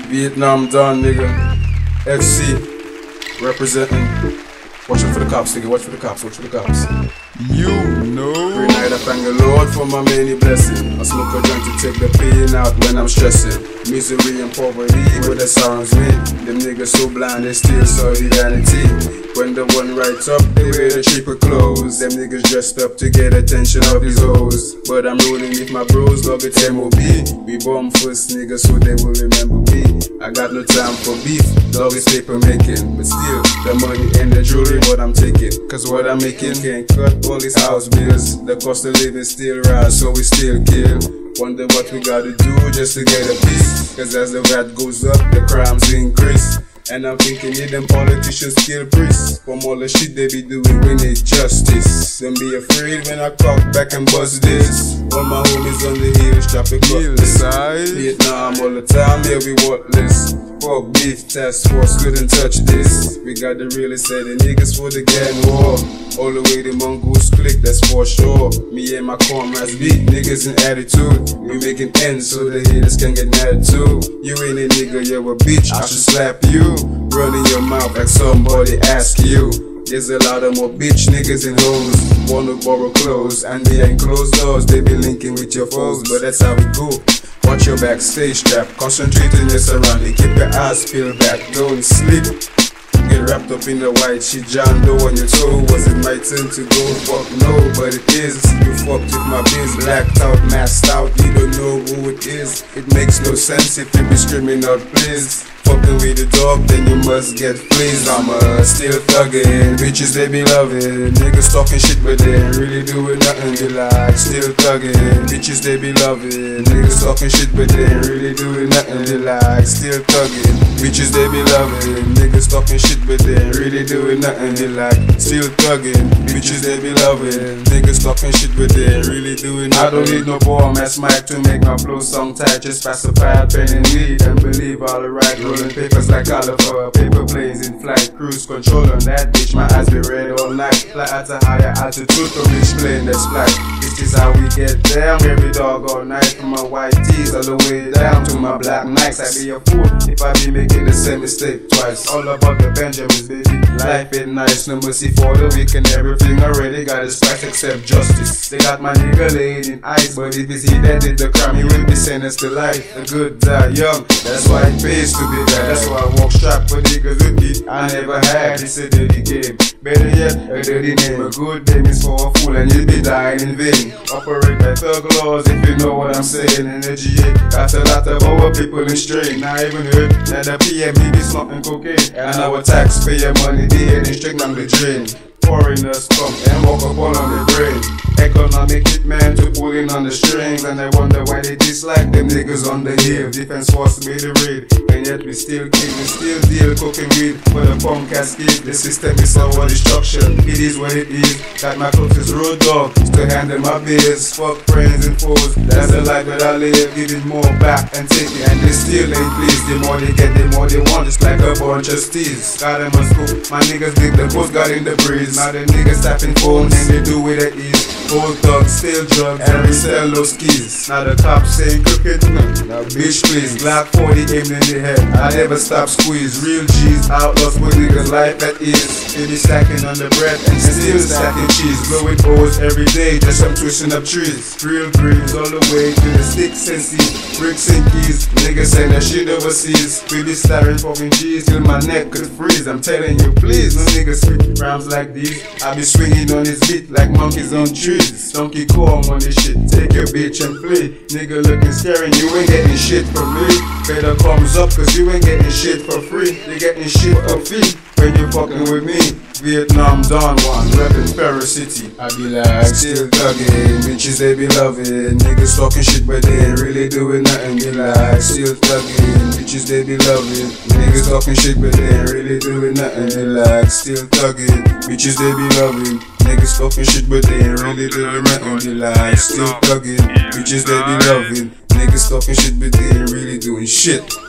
Vietnam Don, nigga. FC representing. Watch out for the cops, nigga. Watch for the cops. Watch for the cops. You know. Every night I thank the Lord for my many blessings. I smoke a joint to take the pain out when I'm stressing. Misery and poverty, what that surrounds me. Them niggas so blind, they still saw humanity. When the one writes up, they wear the cheaper clothes. Them niggas dressed up to get attention of these hoes. But I'm rolling with my bros, love it's MOB. We bomb first niggas so they will remember we. I got no time for beef, love is paper making. But still, the money and the jewelry what I'm taking. Cause what I'm making can't cut all these house bills. The cost of living still rise, so we still kill. Wonder what we gotta do just to get a piece. Cause as the VAT goes up, the crimes increase. And I'm thinking, yeah, them politicians kill priests. From all the shit they be doing, we need justice. Don't be afraid when I talk back and bust this. All my homies on the hills, traffic cutlass. Vietnam all the time, yeah, we worthless. Fuck beef, task force couldn't touch this. We got the realest set of niggas for the gang war. All the way the Mongoose click, that's for sure. Me and my comrades beat niggas in attitude. We making ends so the haters can get mad too. You ain't a nigga, you're a bitch, I should slap you. Running your mouth like somebody ask you. There's a lot of more bitch niggas and hoes. Wanna borrow clothes and behind closed doors they be linking with your foes. But that's how we go. Watch your backstage strap, concentrate on your surrounding. Keep your eyes peeled back, don't sleep. Get wrapped up in the white shit, John Doe on your toe. Was it my turn to go? Fuck no, but it is. You fucked with my biz, blacked out, masked out. You don't know who it is. It makes no sense if you be screaming out please. Fucking with the dog, then you must get pleased. I'm still thuggin', bitches they be loving. Niggas talking shit but they ain't really doing nothing. They like still thuggin', bitches they be loving. Niggas talking shit but they ain't really doing nothing. They like still thuggin', bitches they be loving. Niggas talking shit but they ain't really doing nothing. They like still thuggin', bitches they be loving. Niggas talking shit but they ain't really doing nothing. I don't need no bomb ass mic to make my flow song tight. Just pass a pad, pen and weed and believe all the right. Rolling papers like Oliver, paper planes in flight, cruise control on that bitch. My eyes be red all night. Fly at a higher altitude from each plane that's flight. This is how we get down. Every dog all night from my white tees all the way down to my black Nikes. I be a fool if I be making the same mistake twice. All about the Benjamins, baby. Life ain't nice, no mercy for the weak and everything already got its price except justice. They got my nigga laid in ice, but if it's he that did the crime, he will be sentenced to life. The good die young, that's why it pays to be bad. That's why I walk strap for niggas with me. I never had, it's a dirty game. Better yet, a dirty name. A good name is for a fool and you'll be dying in vain. Operate by thug laws if you know what I'm saying. In the GA, got a lot of our people in strain. Not even heard that the PME be smoking cocaine. And our taxpayer money they heading straight down the drain. Foreigners come and walk up all on the brain. Economic hitman to pull in on the strings. And I wonder why they dislike them niggas on the hill. Defense force made a raid, and yet we still kill, we still deal cooking weed for the pump cascade. The system is our destruction, it is what it is. Got my closest road dog to handle my biz. Fuck friends and foes, that's the life that I live. Giving more back and taking, and they still ain't pleased. The more they get, the more they want. It's like a bunch of steez. Got them a scoop, my niggas dig the coast, got in the breeze. Now the niggas tapping phones and they do it at ease. Old dogs, steal drugs, and resell those keys. Now the cops saying crooked, now bitch please. Glock 40 aimed in the head, I never stop squeeze. Real G's, outlaws with niggas life at ease. They be stacking on the bread and still stacking cheese. Blowing O's every day, just I'm twisting up trees. Real greens all the way to the sticks and seeds. Bricks and keys, niggas send that shit overseas. We be staring fucking G's till my neck could freeze. I'm telling you please, no niggas spit rhymes like these. I be swinging on this beat like monkeys on trees. Donkey Kong on this shit, take your bitch and play. Nigga looking scary, you ain't getting shit from me. Better comes up cause you ain't getting shit for free. You getting shit for free when you fucking with me. Vietnam Don one, reppin' Paris City. I be like, still thuggin', bitches they be loving. Niggas talking shit but they ain't really doing nothing. Be like, still thuggin', bitches they be loving. Niggas talking shit but they ain't really doing nothing. Be like, still thuggin', bitches they be loving. Niggas talking shit but they ain't really doing nothing. Be like, still thuggin', bitches they be loving. Niggas talking shit but they ain't really doing shit.